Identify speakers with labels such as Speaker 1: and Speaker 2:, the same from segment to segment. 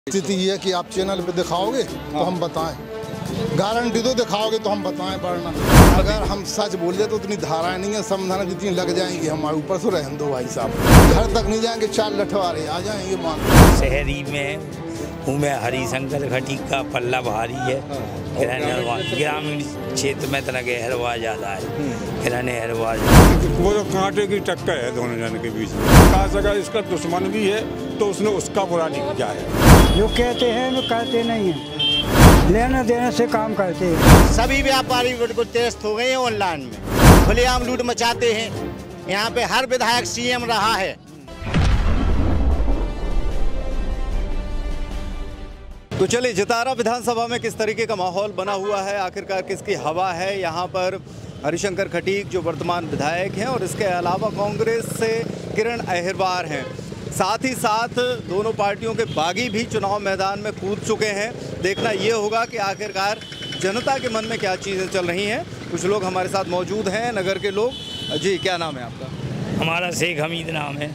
Speaker 1: स्थिति है कि आप चैनल पे दिखाओगे तो हम बताएं, गारंटी तो दिखाओगे तो हम बताएं, वरना अगर हम सच बोले तो उतनी धाराएं नहीं है, समझाना जितनी लग जाएंगी हमारे ऊपर से रहने दो भाई साहब। घर तक नहीं जाएंगे, 4 लठवारे आ जाएंगे मान।
Speaker 2: शहरी में हूँ मैं, हरिशंकर खटीक का पल्ला भारी है। ग्रामीण क्षेत्र में तरह के हरवा ज़्यादा है, किराने हरवा।
Speaker 3: वो जो कांटे की टक्कर है दोनों जन के बीच में। खास अगर इसका दुश्मन भी है तो उसने उसका बुरा नहीं किया है।
Speaker 4: जो कहते हैं वो कहते नहीं है, लेने देने से काम करते हैं।
Speaker 5: सभी व्यापारी बिल्कुल टेस्ट हो गए हैं ऑनलाइन में, खुलेआम लूट मचाते हैं। यहाँ पे हर विधायक सीएम रहा है।
Speaker 6: तो चलिए, जतारा विधानसभा में किस तरीके का माहौल बना हुआ है, आखिरकार किसकी हवा है। यहाँ पर हरिशंकर खटीक जो वर्तमान विधायक हैं और इसके अलावा कांग्रेस से किरण अहिरवार हैं। साथ ही साथ दोनों पार्टियों के बागी भी चुनाव मैदान में कूद चुके हैं। देखना ये होगा कि आखिरकार जनता के मन में क्या चीज़ें चल रही हैं। कुछ लोग हमारे साथ मौजूद हैं, नगर के लोग। जी, क्या नाम है आपका?
Speaker 2: हमारा शेख हमीद नाम है।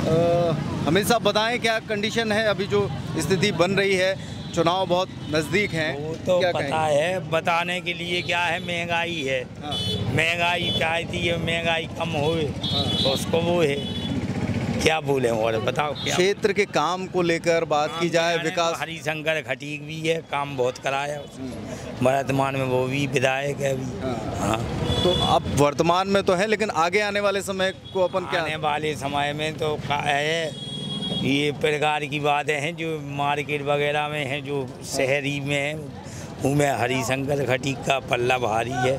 Speaker 6: हमीद साहब, बताएं क्या कंडीशन है, अभी जो स्थिति बन रही है, चुनाव बहुत नज़दीक हैं।
Speaker 2: वो तो पता है, बताने के लिए क्या है, महंगाई है।
Speaker 6: हाँ।
Speaker 2: महंगाई चाहती है, महंगाई कम होए तो उसको वो है, क्या बोले और बताओ क्या।
Speaker 6: क्षेत्र के काम को लेकर बात की जाए, विकास।
Speaker 2: हरिशंकर खटीक भी है, काम बहुत कराया वर्तमान में, वो भी विधायक है अभी। हाँ,
Speaker 6: तो अब वर्तमान में तो है, लेकिन आगे आने वाले समय को अपन क्या,
Speaker 2: आने वाले समय में तो है, ये प्रकार की बातें हैं जो मार्केट वगैरह में हैं, जो शहरी में हूँ मैं, हरिशंकर खटीक का पल्ला भारी है।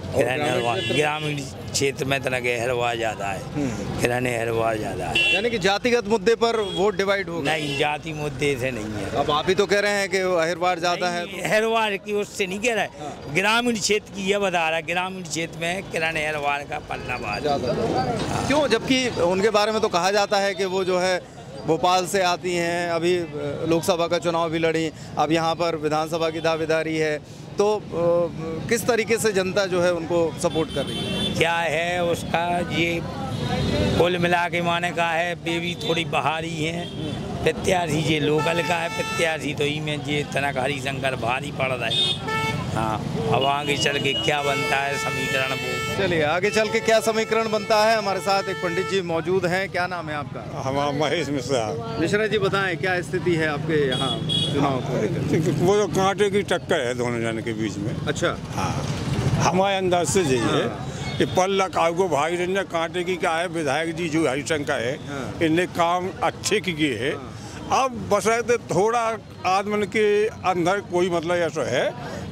Speaker 2: ग्रामीण क्षेत्र में तरह के हरवा ज़्यादा है, किराने हरवा ज़्यादा है।
Speaker 6: यानी कि जातिगत मुद्दे पर वोट डिवाइड होगा?
Speaker 2: नहीं, जाति मुद्दे से नहीं है।
Speaker 6: अब आप ही तो कह रहे हैं कि अहिरवार ज़्यादा है।
Speaker 2: हरवार की उससे नहीं कह रहा है, ग्रामीण क्षेत्र की ये बता रहा है। ग्रामीण क्षेत्र में किराने हरवार का पल्ला भारी।
Speaker 6: क्यों, जबकि उनके बारे में तो कहा जाता है कि वो जो है भोपाल से आती हैं, अभी लोकसभा का चुनाव भी लड़ी, अब यहाँ पर विधानसभा की दावेदारी है, तो किस तरीके से जनता जो है उनको सपोर्ट कर रही है?
Speaker 2: क्या है उसका, ये कुल मिला के माने का है, बेबी थोड़ी बहारी हैं। प्रत्याशी ये लोकल का है, प्रत्याशी तो ही में ये तनक हरिशंकर भारी पड़ रहा है। हाँ, अब आगे चल के क्या बनता है समीकरण वो।
Speaker 6: चलिए, आगे चल के क्या समीकरण बनता है। हमारे साथ एक पंडित जी मौजूद हैं। क्या नाम है आपका?
Speaker 3: हमारा महेश मिश्रा।
Speaker 6: मिश्रा जी, बताएं क्या स्थिति है आपके यहाँ चुनाव को लेकर?
Speaker 3: वो जो कांटे की टक्कर है दोनों जन के बीच में।
Speaker 6: अच्छा।
Speaker 3: हाँ, हमारे अंदाज से यही है कि पल्ला कागो भाई रंजन कांटे की क्या है, विधायक जी जो हरिशंकर है, इनने काम अच्छे किए है। अब बस थोड़ा आदमी के अंदर कोई मतलब ऐसा है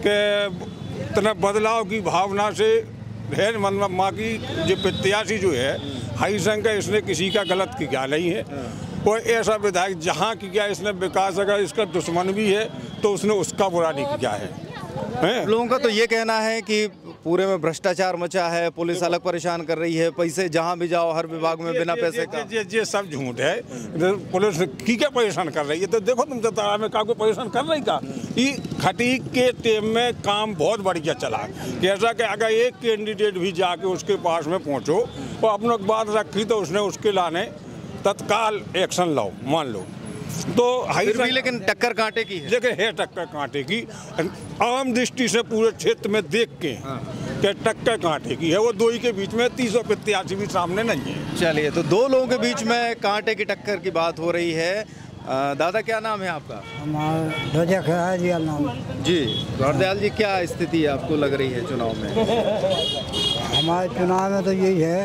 Speaker 3: कि इतना बदलाव की भावना से है। मतलब माँ की जो प्रत्याशी जो है हरिशंकर, इसने किसी का गलत किया नहीं है। कोई ऐसा विधायक जहाँ किया इसने विकास, अगर इसका दुश्मन भी है तो उसने उसका बुरा नहीं किया है।
Speaker 6: लोगों का तो ये कहना है कि पूरे में भ्रष्टाचार मचा है, पुलिस अलग परेशान कर रही है, पैसे जहाँ भी जाओ हर विभाग में बिना पैसे का।
Speaker 3: ये सब झूठ है। पुलिस की क्या परेशान कर रही है? तो देखो तुम जतारा में काको परेशान कर रही का। ये खटीक के टेम में काम बहुत बढ़िया चला, जैसा कि अगर एक कैंडिडेट भी जाके उसके पास में पहुँचो और अपने बात रखी तो उसने उसके लाने तत्काल एक्शन लो, मान लो। तो
Speaker 6: भी लेकिन टक्कर कांटे की है।
Speaker 3: देखिए, है टक्कर कांटे की, आम दृष्टि से पूरे क्षेत्र में देख के कि टक्कर कांटे की है। वो दो ही के बीच में 300 प्रत्याशी भी सामने नहीं है।
Speaker 6: चलिए, तो दो लोगों के बीच में कांटे की टक्कर की बात हो रही है। दादा, क्या नाम है आपका?
Speaker 4: हमारा
Speaker 6: जी, गौरदयाल जी, क्या स्थिति आपको लग रही है चुनाव में?
Speaker 4: हमारे चुनाव में तो यही है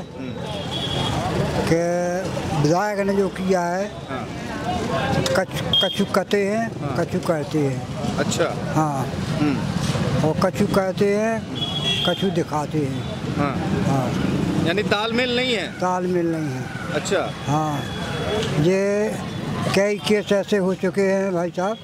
Speaker 4: कि विधायक ने जो किया है, कछु कहते हैं, कछु कहते हैं।
Speaker 6: अच्छा।
Speaker 4: हाँ। और कछु कहते हैं, कछु दिखाते हैं। हाँ।
Speaker 6: यानी तालमेल नहीं है?
Speaker 4: तालमेल नहीं है।
Speaker 6: अच्छा।
Speaker 4: हाँ, ये कई केस ऐसे हो चुके हैं भाई साहब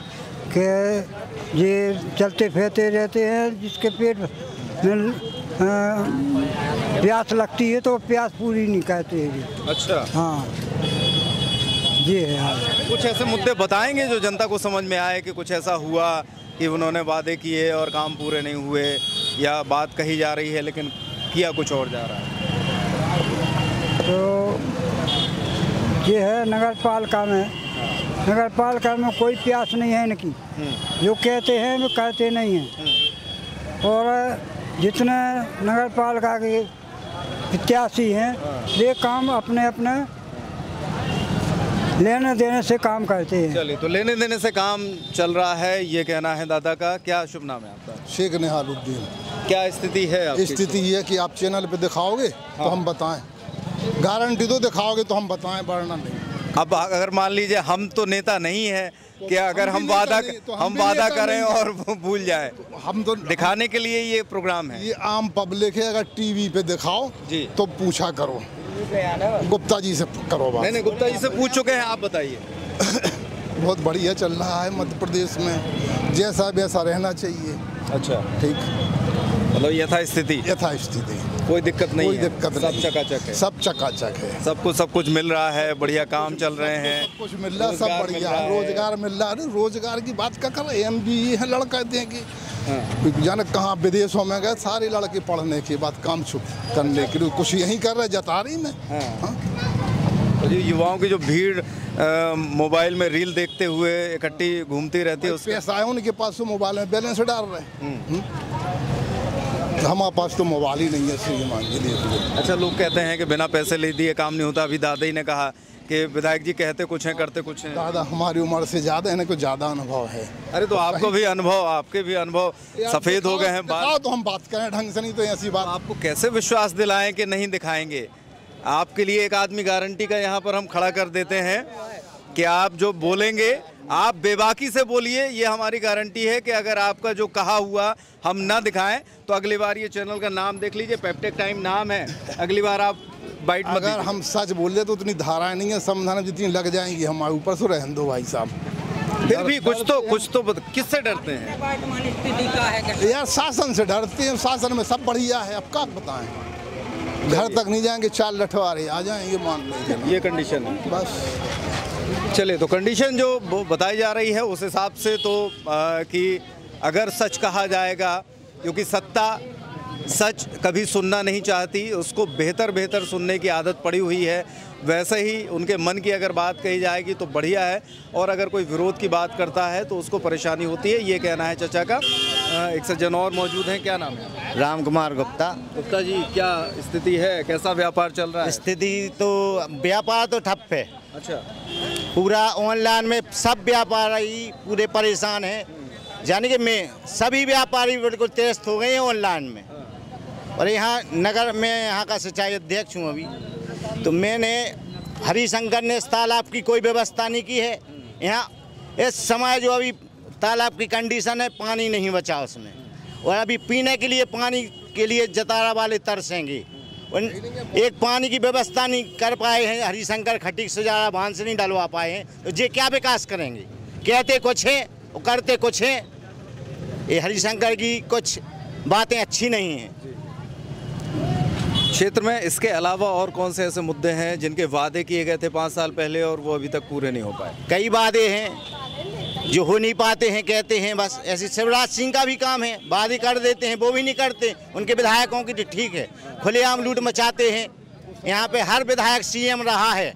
Speaker 4: कि ये चलते फिरते रहते हैं, जिसके पेट में प्यास लगती है तो प्यास पूरी नहीं कहते हैं।
Speaker 6: अच्छा।
Speaker 4: हाँ, ये है। हाँ,
Speaker 6: कुछ ऐसे मुद्दे बताएंगे जो जनता को समझ में आए कि कुछ ऐसा हुआ कि उन्होंने वादे किए और काम पूरे नहीं हुए, या बात कही जा रही है लेकिन किया कुछ और जा रहा है?
Speaker 4: तो ये है नगर पालिका में नगर पालिका में कोई प्यास नहीं है इनकी। जो कहते हैं वो करते नहीं हैं। और जितने नगर पालिका के प्रत्याशी हैं वे काम अपने अपने लेने देने से काम करते हैं।
Speaker 6: चलिए, तो लेने देने से काम चल रहा है, ये कहना है दादा का। क्या शुभ नाम है आपका?
Speaker 1: शेख निहालुद्दीन।
Speaker 6: क्या स्थिति है आपकी?
Speaker 1: स्थिति ये है कि आप चैनल पे दिखाओगे तो हम बताएं, गारंटी तो दिखाओगे तो हम बताएं, वरना नहीं।
Speaker 6: अब अगर मान लीजिए हम तो नेता नहीं है कि अगर हम वादा करें और वो भूल जाए,
Speaker 1: हम तो
Speaker 6: दिखाने के लिए ये प्रोग्राम है।
Speaker 1: ये आम पब्लिक है, अगर टीवी पे दिखाओ
Speaker 6: जी
Speaker 1: तो पूछा करो, गुप्ता जी से करो बात।
Speaker 6: नहीं, गुप्ता जी से पूछ चुके हैं, आप बताइए।
Speaker 1: बहुत बढ़िया चल रहा है मध्य प्रदेश में, जैसा वैसा रहना चाहिए।
Speaker 6: अच्छा,
Speaker 1: ठीक,
Speaker 6: मतलब यथास्थिति कोई दिक्कत नहीं
Speaker 1: कोई
Speaker 6: है,
Speaker 1: दिक्कत
Speaker 6: सब
Speaker 1: नहीं,
Speaker 6: चकाचक है,
Speaker 1: सब चकाचक है,
Speaker 6: सब कुछ मिल रहा है, बढ़िया काम चल रहे हैं,
Speaker 1: सब कुछ मिल रहा है, सब बढ़िया है, रोजगार मिल रहा है। रोजगार की बात क्या कर रहे हैं, MBE है लड़का देंगे जाने कहाँ विदेशों में गए सारे लड़के पढ़ने के बाद काम छुप करने के लिए कुछ यहीं कर रहे जतारी में।
Speaker 6: तो ये युवाओं की जो भीड़ मोबाइल में रील देखते हुए इकट्ठी घूमती रहती है,
Speaker 1: पैसा है उनके पास तो मोबाइल में बैलेंस डाल रहे हैं। हमारे पास तो मोबाइल ही नहीं है, सही मान लीजिए।
Speaker 6: अच्छा, लोग कहते हैं कि बिना पैसे ले दिए काम नहीं होता। अभी दादा ही ने कहा कि विधायक जी कहते कुछ हैं करते कुछ हैं।
Speaker 1: दादा हमारी उम्र से ज़्यादा है, इनको ज़्यादा अनुभव है।
Speaker 6: अरे तो आपके भी अनुभव सफ़ेद हो गए हैं।
Speaker 1: बात तो हम बात करें ढंग से, नहीं तो ऐसी बात।
Speaker 6: आपको कैसे विश्वास दिलाएं कि नहीं दिखाएंगे? आपके लिए एक आदमी गारंटी का यहाँ पर हम खड़ा कर देते हैं कि आप जो बोलेंगे आप बेबाकी से बोलिए, ये हमारी गारंटी है कि अगर आपका जो कहा हुआ हम ना दिखाएं तो अगली बार ये चैनल का नाम देख लीजिए, पेप्टेक टाइम नाम है, अगली बार आप बाइट मत
Speaker 1: अगर हम सच बोल रहे तो उतनी धाराएं नहीं है, संविधान जितनी लग जाएंगी हमारे ऊपर, से रहने दो भाई साहब।
Speaker 6: फिर भी कुछ तो किससे डरते हैं
Speaker 1: यार? शासन से डरते हैं, शासन में सब बढ़िया है, अब क्या बताएं। घर तक नहीं जाएंगे, 4 लठवारे आ जाएंगे, मान लीजिए।
Speaker 6: ये कंडीशन है
Speaker 1: बस।
Speaker 6: चलिए, तो कंडीशन जो बताई जा रही है उस हिसाब से तो कि अगर सच कहा जाएगा, क्योंकि सत्ता सच कभी सुनना नहीं चाहती, उसको बेहतर सुनने की आदत पड़ी हुई है। वैसे ही उनके मन की अगर बात कही जाएगी तो बढ़िया है, और अगर कोई विरोध की बात करता है तो उसको परेशानी होती है, ये कहना है चचा का। एक सज्जन और मौजूद हैं, क्या नाम है?
Speaker 5: राम कुमार गुप्ता।
Speaker 6: गुप्ता जी, क्या स्थिति है, कैसा व्यापार चल रहा है?
Speaker 5: स्थिति तो व्यापार तो ठप है।
Speaker 6: अच्छा,
Speaker 5: पूरा ऑनलाइन में सब व्यापारी पूरे परेशान हैं, यानी कि सभी व्यापारी बिल्कुल टेस्ट हो गए हैं ऑनलाइन में। और यहाँ नगर में यहाँ का सिंचाई अध्यक्ष हूँ अभी, तो मैंने हरिशंकर ने इस तालाब की कोई व्यवस्था नहीं की है। यहाँ इस समय जो अभी तालाब की कंडीशन है, पानी नहीं बचा उसमें, और अभी पीने के लिए पानी के लिए जतारा वाले तरसेंगे। एक पानी की व्यवस्था नहीं कर पाए हैं, हरिशंकर खटीक से ज़्यादा बांध से नहीं डलवा पाए हैं, तो ये क्या विकास करेंगे? कहते कुछ हैं और करते कुछ हैं। ये हरिशंकर की कुछ बातें अच्छी नहीं हैं।
Speaker 6: क्षेत्र में इसके अलावा और कौन से ऐसे मुद्दे हैं जिनके वादे किए गए थे 5 साल पहले और वो अभी तक पूरे नहीं हो पाए?
Speaker 5: कई वादे हैं जो हो नहीं पाते हैं, कहते हैं बस। ऐसे शिवराज सिंह का भी काम है, वादे कर देते हैं, वो भी नहीं करते। उनके विधायकों की तो ठीक है, खुलेआम लूट मचाते हैं। यहाँ पे हर विधायक CM रहा है,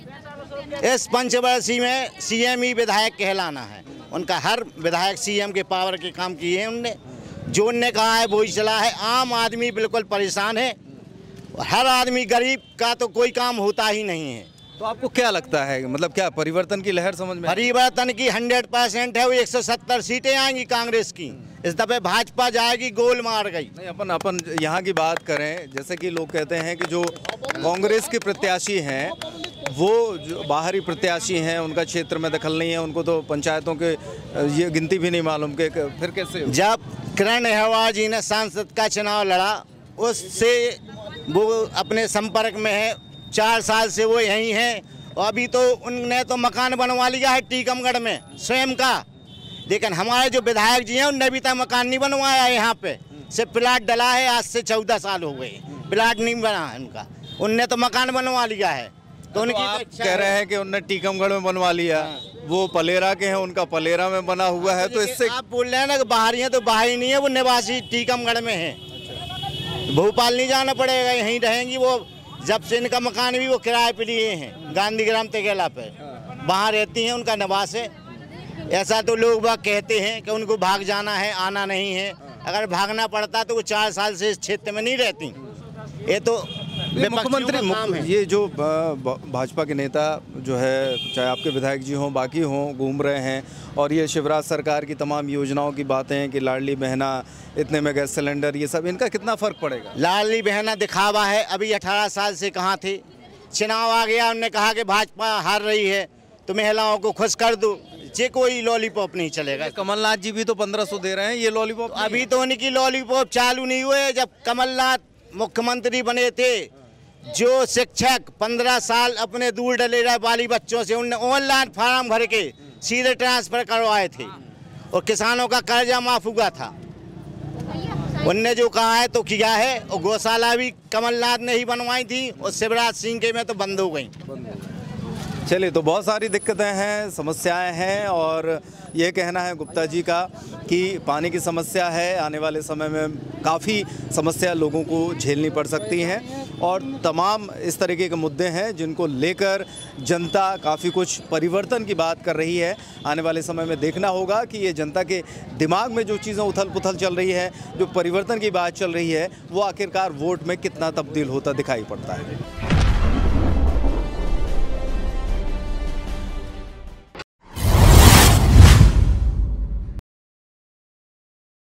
Speaker 5: इस पंचवर्षीय में CM ही विधायक कहलाना है। उनका हर विधायक CM के पावर के काम किए हैं उनने, जो उनने कहा है वही चला है। आम आदमी बिल्कुल परेशान है, हर आदमी, गरीब का तो कोई काम होता ही नहीं है।
Speaker 6: तो आपको क्या लगता है, मतलब क्या परिवर्तन की लहर समझ में?
Speaker 5: परिवर्तन की 100% है। वो 170 सीटें आएंगी कांग्रेस की, इस दफे भाजपा जाएगी, गोल मार गई।
Speaker 6: नहीं, अपन यहाँ की बात करें, जैसे कि लोग कहते हैं कि जो कांग्रेस के प्रत्याशी हैं वो जो बाहरी प्रत्याशी हैं, उनका क्षेत्र में दखल नहीं है, उनको तो पंचायतों के ये गिनती भी नहीं मालूम कि फिर कैसे?
Speaker 5: जब किरण अहवा जी ने सांसद का चुनाव लड़ा, उससे वो अपने संपर्क में है, 4 साल से वो यहीं हैं। और अभी तो उनने तो मकान बनवा लिया है टीकमगढ़ में स्वयं का, लेकिन हमारे जो विधायक जी हैं उनने अभी तक मकान नहीं बनवाया है। यहाँ पे सिर्फ प्लाट डला है, आज से 14 साल हो गए, प्लाट नहीं बना है उनका। उनने तो मकान बनवा लिया है, तो उनकी
Speaker 6: आप कह रहे हैं कि उनने टीकमगढ़ में बनवा लिया, वो पलेरा के हैं, उनका पलेरा में बना हुआ है, तो इससे
Speaker 5: आप बोल रहे हैं ना कि बाहरी हैं, तो बाहरी नहीं है, वो निवासी टीकमगढ़ में है। भोपाल नहीं जाना पड़ेगा, यहीं रहेंगी वो। जब से इनका मकान भी वो किराए पे लिए हैं, गांधी ग्राम तेगेला पे। वहाँ रहती हैं, उनका निवास है। ऐसा तो लोग बाग कहते हैं कि उनको भाग जाना है, आना नहीं है। अगर भागना पड़ता तो वो 4 साल से इस क्षेत्र में नहीं रहती। ये तो
Speaker 6: मुख्यमंत्री ये जो भाजपा के नेता जो है, चाहे आपके विधायक जी हों, बाकी हों, घूम रहे हैं और ये शिवराज सरकार की तमाम योजनाओं की बातें कि लाडली बहना, इतने में गैस सिलेंडर, ये सब, इनका कितना फ़र्क पड़ेगा?
Speaker 5: लाडली बहना दिखावा है। अभी 18 साल से कहाँ थे? चुनाव आ गया, उन्होंने कहा कि भाजपा हार रही है तो महिलाओं को खुश कर दो। ये कोई लॉलीपॉप नहीं चलेगा।
Speaker 6: कमलनाथ जी भी तो 1500 दे रहे हैं, ये लॉलीपॉप
Speaker 5: अभी तो उनकी लॉलीपॉप चालू नहीं हुए। जब कमलनाथ मुख्यमंत्री बने थे, जो शिक्षक 15 साल अपने दूर डलेरा वाली बच्चों से उनने ऑनलाइन फार्म भर के सीधे ट्रांसफर करवाए थे और किसानों का कर्जा माफ हुआ था। उनने जो कहा है तो किया है। और गौशाला भी कमलनाथ ने ही बनवाई थी और शिवराज सिंह के में तो बंद हो गई।
Speaker 6: चलिए, तो बहुत सारी दिक्कतें हैं, समस्याएं हैं और ये कहना है गुप्ता जी का कि पानी की समस्या है, आने वाले समय में काफ़ी समस्या लोगों को झेलनी पड़ सकती हैं और तमाम इस तरीके के मुद्दे हैं जिनको लेकर जनता काफ़ी कुछ परिवर्तन की बात कर रही है। आने वाले समय में देखना होगा कि ये जनता के दिमाग में जो चीज़ें उथल पुथल चल रही है, जो परिवर्तन की बात चल रही है, वो आखिरकार वोट में कितना तब्दील होता दिखाई पड़ता है।